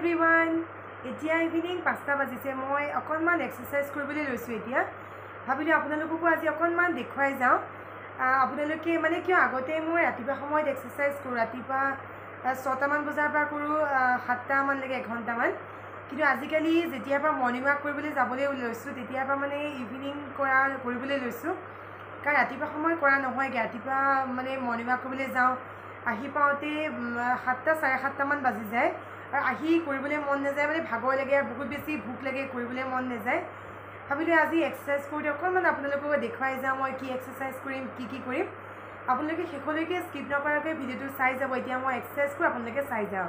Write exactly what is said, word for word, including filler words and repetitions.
everyone এতিয়া evening পাঁচটা বাজিছে মই অকনমান এক্সাৰসাইজ কৰিবলৈ লৈছো এতিয়া ভাবিলো আপোনালোককো আজি অকনমান দেখুৱাই যাও আপোনালোকে মানে কিয় আগতে মই ৰাতিপুৱা সময়ত এক্সাৰসাইজ কৰো ৰাতিপুৱা ছটা মান বজাৰ পৰা কৰো সাতটা মান লাগে এক ঘণ্টা মান কিন্তু আজিকালি যেতিয়া পৰা মৰ্নিং ৱাক কৰিবলৈ যাবলৈ লৈছো তেতিয়া পৰা মানে ইভিনিং কৰা কৰিবলৈ লৈছো কাৰণ ৰাতিপুৱা সময় কৰা নহয় ৰাতিপুৱা মানে মৰ্নিং ৱাক কৰিবলৈ যাও আহি পাওঁতে সাতটা চাৰে সাতটা মান বাজি যায় और आही কৰিবলৈ মন নাযায় মানে ভাগৰ লাগে বহুত বেছি ভুক লাগে কৰিবলৈ মন নাযায় ভাবিলো আজি এক্সাৰসাইজ কৰি অকনমান আপোনালোকক দেখুৱাই যাম মই কি এক্সাৰসাইজ কৰিম কি কি কৰিম আপোনালোকে শেষলৈকে স্কিপ নকৰাকৈ ভিডিওটো চাই যাব এতিয়া মই এক্সাৰসাইজ কৰি আপোনালোকে চাই যাওক